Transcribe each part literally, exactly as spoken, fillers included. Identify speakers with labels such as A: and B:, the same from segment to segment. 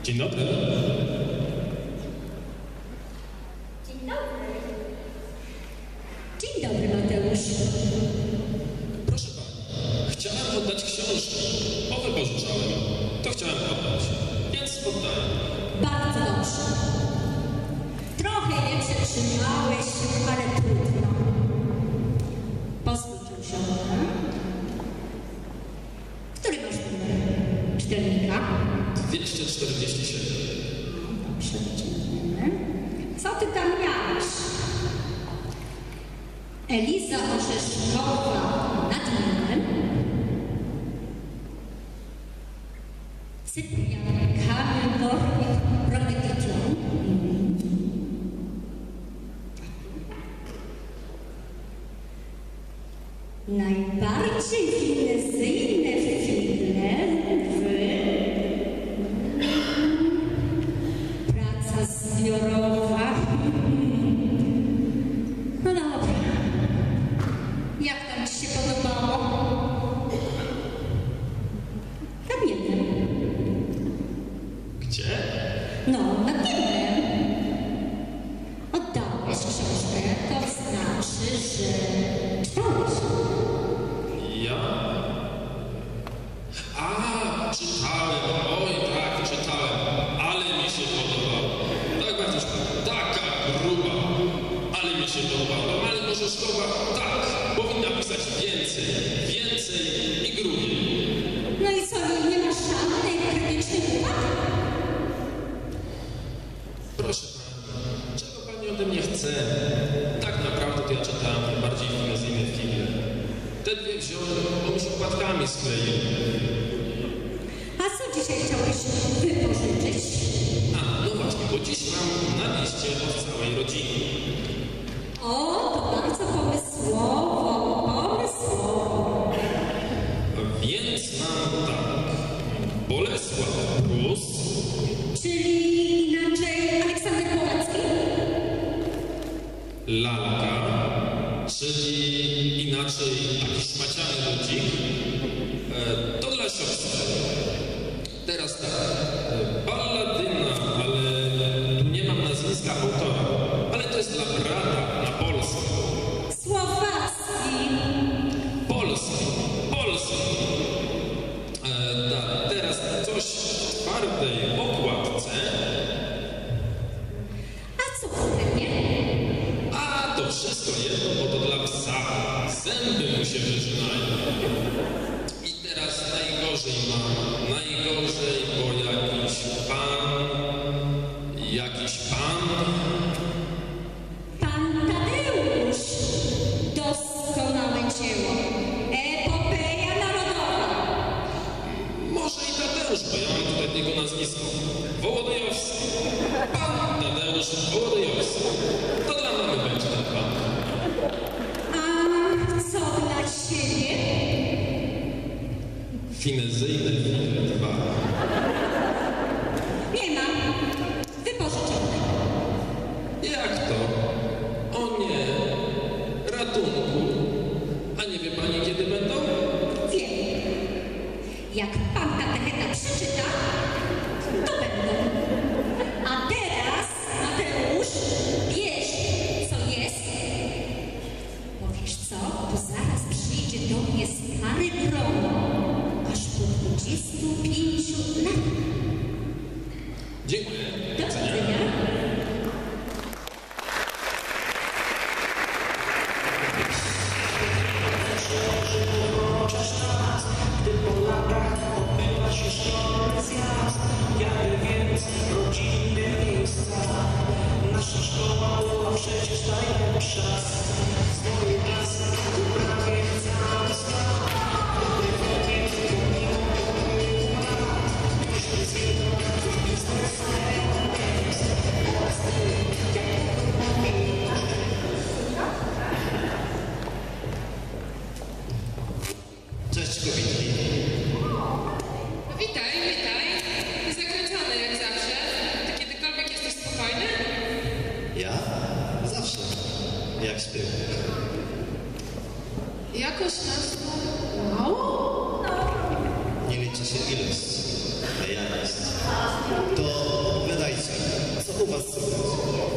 A: Dzień dobry.
B: Dzień dobry. Dzień dobry, Mateusz.
A: Proszę pani, chciałem oddać książkę, bo wypożyczałem. To chciałem oddać, więc oddaję.
B: Bardzo dobrze. Trochę je przetrzymałeś, ale trudno. Posłuchaj się. Który masz numer czytelnika?
A: dwieście czterdzieści siedem.
B: Dobrze, wyciągniemy. Co ty tam miałeś? Eliza Orzeszkowa nad Nilem. Cyprian Kamil Bornik Prometykion. Najbardziej finezyjne chwile w praca zbiorowa. No dobra. Jak tam ci się podobało? Kamieniem.
A: Gdzie?
B: No, nad Nilem. Oddałeś książkę, to znaczy, że czytałeś.
A: Ja? A, czytałem. Oj, tak, czytałem. Ale mi się podobało. Tak, Bartuszku, taka gruba. Ale mi się podobało. Ale Orzeszkowa, tak, powinna pisać więcej. Więcej i grubiej.
B: No i co, nie, nie masz żadnej krytycznej uwagi?
A: Proszę pani, czego pani ode mnie chce? Tak naprawdę to ja czytałem najbardziej finezyjne figle. Te dwie wziąłem, bo mi się okładkami skleiły.
B: A co dzisiaj chciałeś wypożyczyć?
A: A, no właśnie, bo dziś mam na liście od całej rodziny.
B: O, to bardzo pomysłowo, pomysłowo.
A: Więc mam tak, Bolesław Prus,
B: Czyli inaczej Aleksander Głowacki?
A: Lalka, czyli inaczej jakiś szmaciany ludzik. E, to dla siostry. Teraz tak, e, balladyna, ale tu nie mam nazwiska autora, ale to jest dla brata na polski.
B: Słowacki.
A: Polski, polski. E, tak, teraz coś w twardej okładce.
B: A co konkretnie?
A: A to wszystko jedno, bo to dla psa. Zęby mu się wyżynają. I teraz najgorzej mam, najgorzej, bo jakiś pan, jakiś pan,
B: Pan Tadeusz. Doskonałe dzieło. Epopeja narodowa.
A: może i Tadeusz, bo ja mam tutaj jego nazwisko, Wołodyjowski. Pan Tadeusz Wołodyjowski. To dla mamy będzie ten pan.
B: A co dla siebie?
A: Finezyjne chwile dwa.
B: Nie ma. Wypożyczone.
A: Jak to? O nie, ratunku. A nie wie pani, kiedy będą?
B: Wiem. Jak pan katecheta przeczyta, to będą. A teraz, Mateusz, wiesz, co jest? Bo wiesz co, bo zaraz przyjdzie do mnie stary grono, aż po dwudziestu pięciu latach.
A: Dziękuję.
B: Do widzenia.
C: Gdy po latach odbywa się szkolny zjazd, jadę więc rodzinne miejsca. Nasza szkoła była przecież najlepsza. Z mojej klasy tu prawie cały skład. Ktoś mnie zjednał, ktoś biznesem jest.
D: Cześć, kobitki.
E: Witaj, witaj. Zakręcony jak zawsze. Ty kiedykolwiek jesteś spokojny?
D: Ja? Zawsze. Jak śpię.
E: Jakoś nas mało?
D: Nie liczy się ilość, a jakość. To wydajcie, co u was słychać?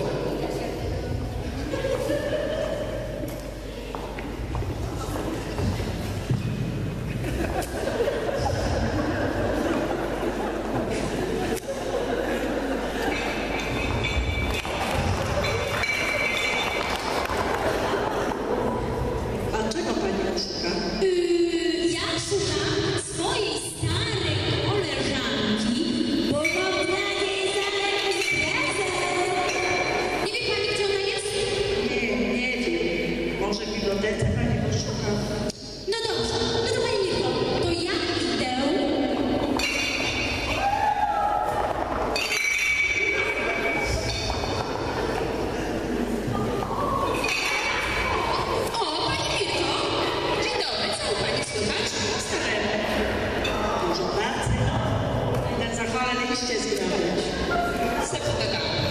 F: A czego pani słucha?
B: Yy, ja słucham swojej starej koleżanki, bo mam dla niej zaległy prezent. Nie wie pani, gdzie ona jest?
F: Nie, nie wiem. Może w bibliotece pani poszuka?
B: No dobrze, no to pani Mirko, to ja idę.
E: O, pani Mirko! Dzień dobry, co u pani słychać?
F: Staremu. Dużo pracy. Ten zachwalany liście zgrabiać.
E: Se pogadamy.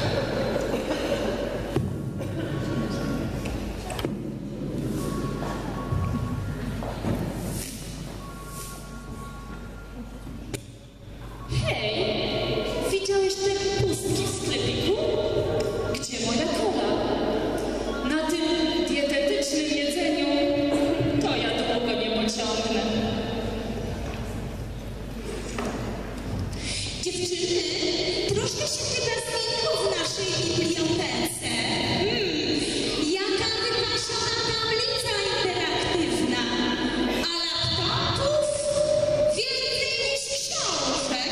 B: Hej, widziałeś te pustki w sklepiku? Gdzie moja kola? Na tym dietetycznym jedzeniu to ja długo nie pociągnę. Dziewczyny, troszkę się chyba zmieniło w naszej bibliotece. Hmm, jaka wypasiona tablica interaktywna, a laptopów więcej niż książek.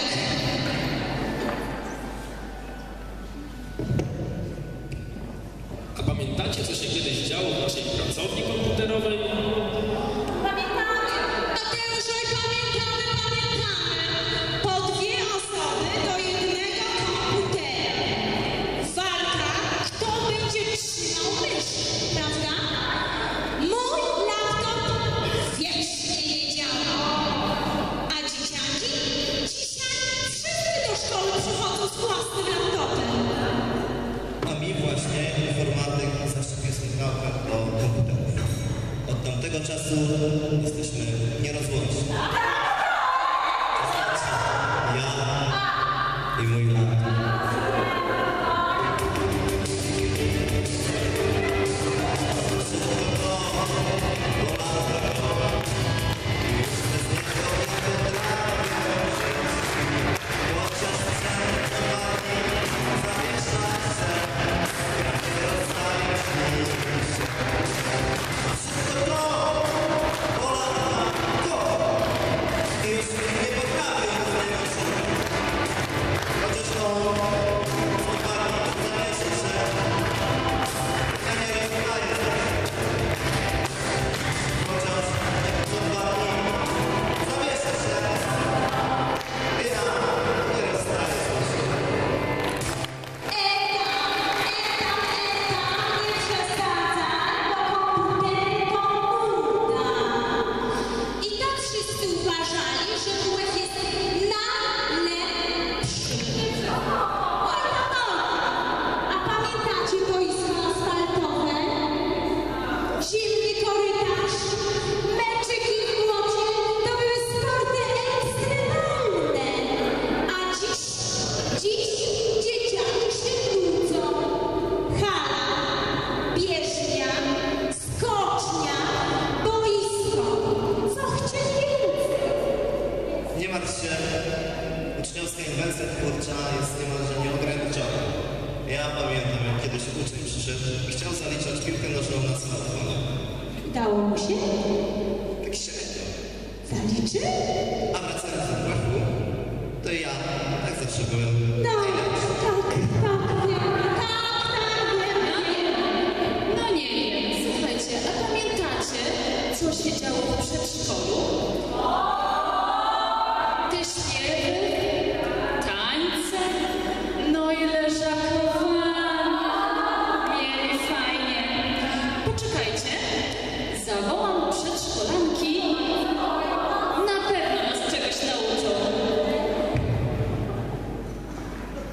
A: A pamiętacie, co się kiedyś działo w naszej pracowni komputerowej?
B: Pamiętamy. Mateusze, pamiętamy, pamiętamy. Po dwie osoby do jednego komputera. Walka, kto będzie trzymał mysz, prawda? Mój laptop wiecznie nie działa. A dzieciaki? Dzisiaj wszyscy do szkoły przychodzą z własnym laptopem.
D: A mi właśnie informatyk zaszczepił słuchawkę do komputerów. Od tamtego czasu jesteśmy nierozłączni. To znaczy ja i mój laptop.
B: I tak wszyscy uważali, że WF jest najlepszy. Oj, no, a pamiętacie boisko asfaltowe? Zimny korytarz, meczyki w błocie, to były sporty ekstremalne. A dziś, dziś dzieciaki się nudzą. Hala, bieżnia, skocznia, boisko. Co chcieć więcej?
D: Nie martw się, uczniowska inwencja twórcza jest niemalże nieograniczona. Ja pamiętam, jak kiedyś uczeń przyszedł i chciał zaliczać piłkę nożną na smartfonie.
B: Udało mu się?
D: Tak średnio.
B: Zaliczy?
D: A wracając do braku, to ja tak zawsze byłem
B: No,
D: najlepszy.
B: tak, tak, wiem, tak, tak, wiem,
E: No nie wiem. No nie wiem. Słuchajcie, a pamiętacie, co się działo w przedszkolu? Te śpiewy, tańce, no i leżakowania. Mieli fajnie. Poczekajcie, zawołam przedszkolanki. Na pewno nas czegoś nauczą.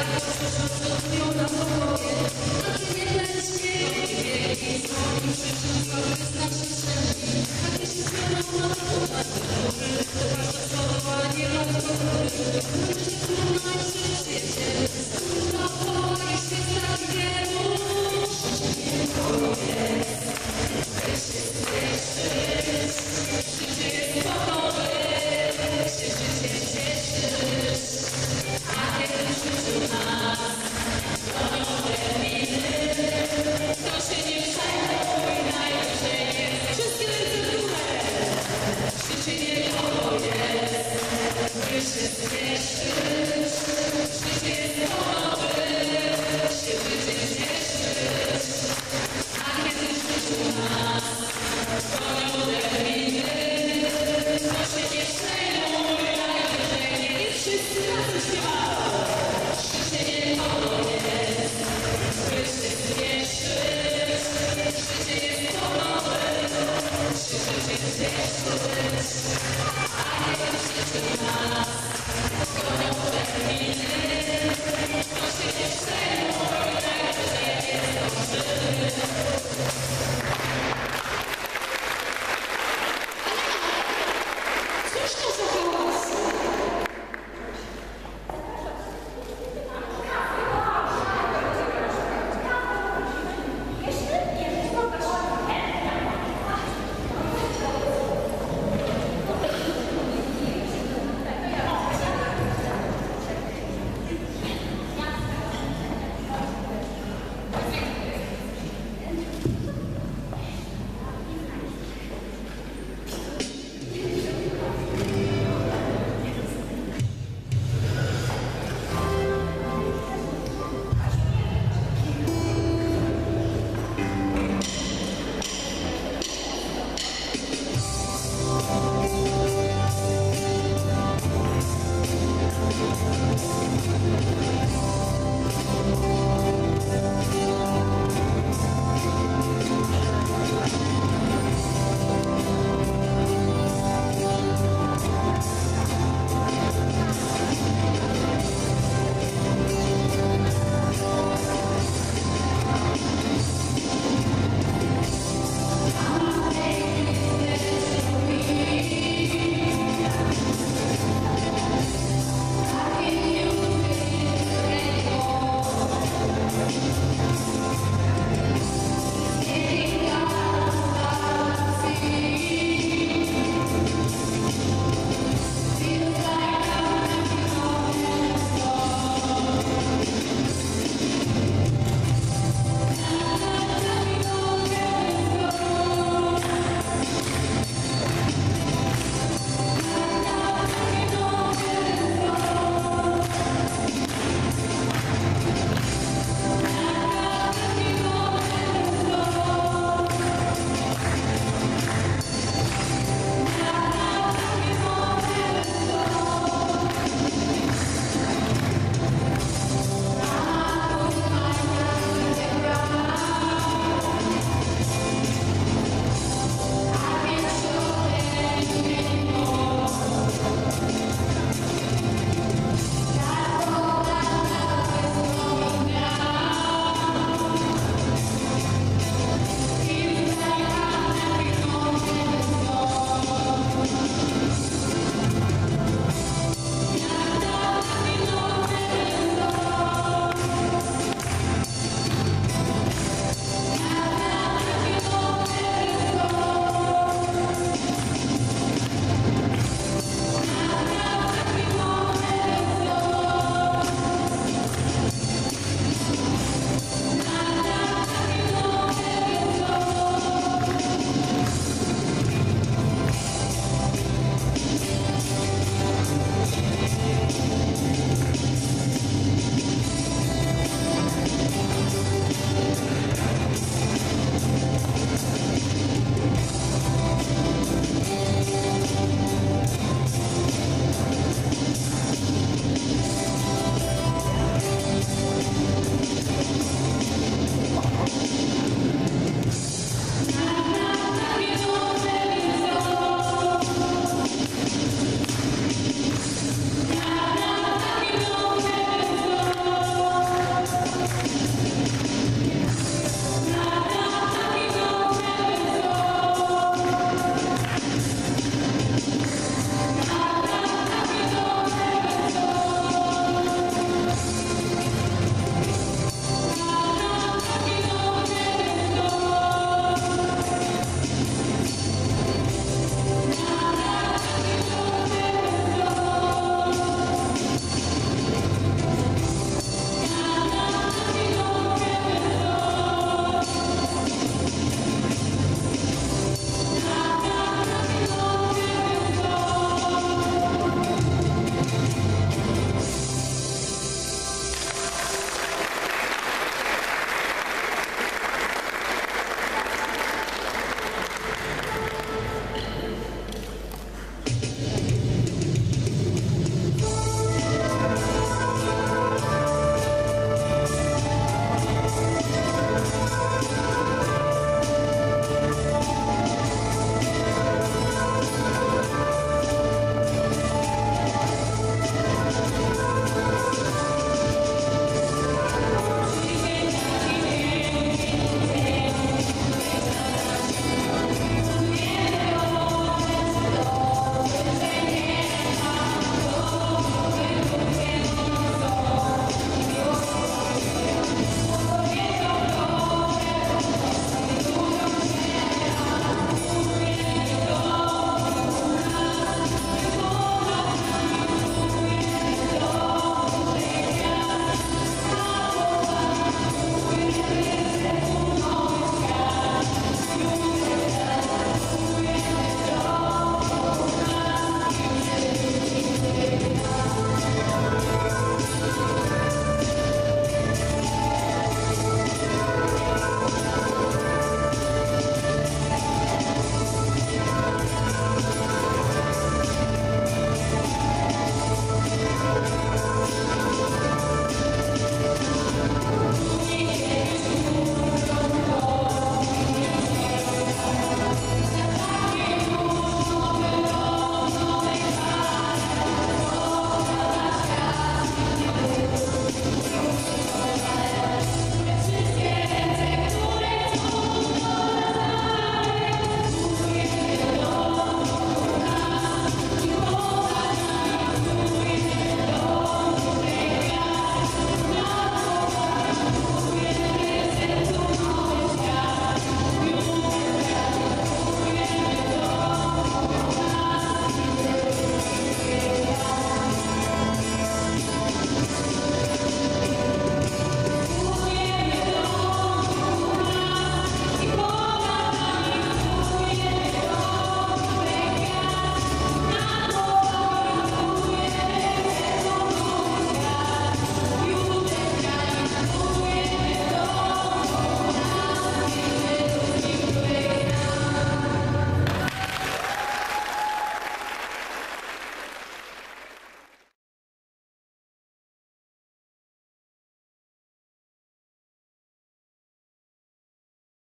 B: Rozwiązują na pokoju.